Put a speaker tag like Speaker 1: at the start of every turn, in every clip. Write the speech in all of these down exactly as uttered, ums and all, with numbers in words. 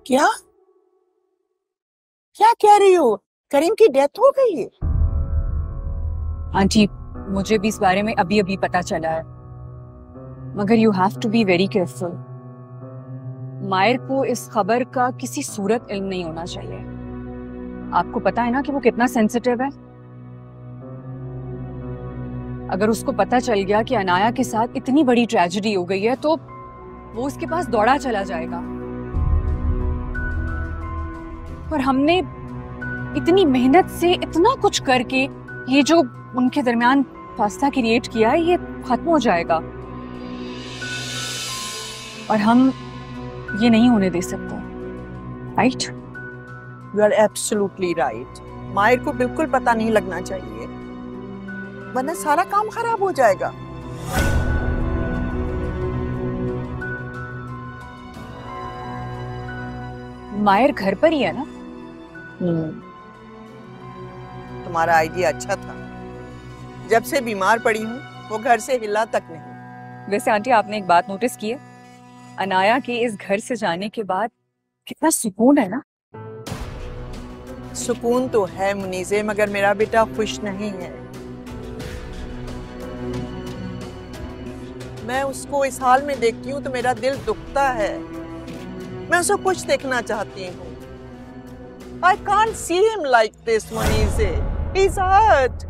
Speaker 1: क्या क्या कह रही हो? करीम की डेथ हो गई है?
Speaker 2: आंटी, मुझे भी इस बारे में अभी अभी पता चला है, मगर you have to be very careful. मायर को इस खबर का किसी सूरत इल्म नहीं होना चाहिए। आपको पता है ना कि वो कितना सेंसिटिव है। अगर उसको पता चल गया कि अनाया के साथ इतनी बड़ी ट्रेजेडी हो गई है तो वो उसके पास दौड़ा चला जाएगा। और हमने इतनी मेहनत से इतना कुछ करके ये जो उनके दरमियान फासला क्रिएट किया है ये खत्म हो जाएगा, और हम ये नहीं होने दे सकते। Right?
Speaker 1: You are absolutely right. मायर को बिल्कुल पता नहीं लगना चाहिए, वरना सारा काम खराब हो जाएगा।
Speaker 2: मायर घर पर ही है ना?
Speaker 1: तुम्हारा आइडिया अच्छा था। जब से बीमार पड़ी हूँ वो घर से हिला तक नहीं।
Speaker 2: वैसे आंटी, आपने एक बात नोटिस की है? अनाया के इस घर से जाने के बाद कितना सुकून है ना।
Speaker 1: सुकून तो है मुनीज़े, मगर मेरा बेटा खुश नहीं है। मैं उसको इस हाल में देखती हूँ तो मेरा दिल दुखता है। मैं उसे खुश देखना चाहती हूँ। I can't see him like this, Munize. He's hurt.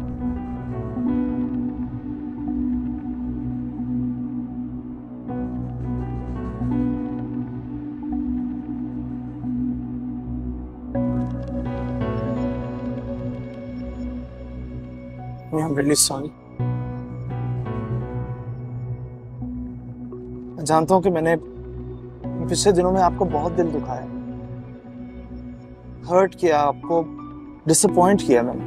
Speaker 3: I'm really sorry. मैं जानता हूँ कि मैंने पिछले दिनों में आपको बहुत दिल दुखाया, हर्ट किया, आपको डिसअपॉइंट किया मैंने।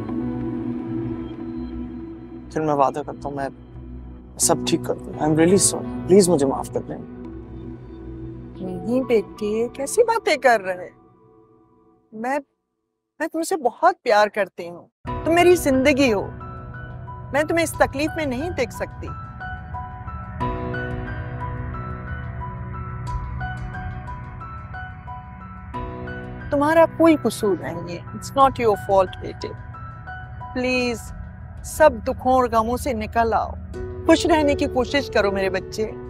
Speaker 3: फिर मैं वादा करता हूँ मैं सब ठीक कर दूँ। I am really sorry, please मुझे माफ कर दें।
Speaker 1: नहीं बेटे, कैसी बातें कर रहे हैं? मैं मैं तुमसे बहुत प्यार करती हूँ। तुम मेरी जिंदगी हो। मैं तुम्हें इस तकलीफ में नहीं देख सकती। तुम्हारा कोई कसूर नहीं है। इट्स नॉट योर फॉल्ट बेटे। प्लीज सब दुखों और गमों से निकल आओ। खुश रहने की कोशिश करो मेरे बच्चे।